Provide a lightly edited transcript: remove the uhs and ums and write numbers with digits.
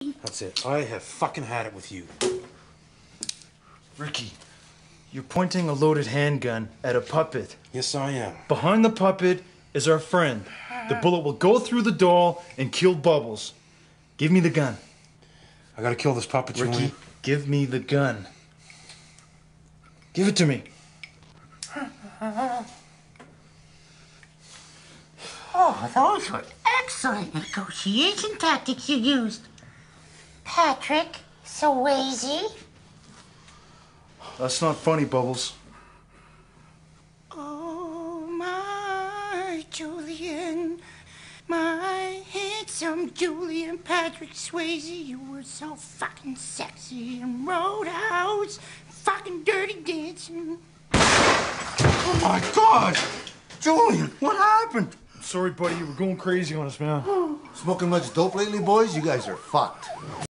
That's it. I have fucking had it with you. Ricky, you're pointing a loaded handgun at a puppet. Yes, I am. Behind the puppet is our friend. The bullet will go through the doll and kill Bubbles. Give me the gun. I gotta kill this puppet, Ricky, Julian. give me the gun. Give it to me. Oh, those were excellent negotiation tactics you used. Patrick Swayze. That's not funny, Bubbles. Oh, my Julian. My handsome Julian Patrick Swayze. You were so fucking sexy in Roadhouse. Fucking Dirty Dancing. Oh my God! Julian, what happened? Sorry, buddy, you were going crazy on us, man. Smoking much dope lately, boys? You guys are fucked.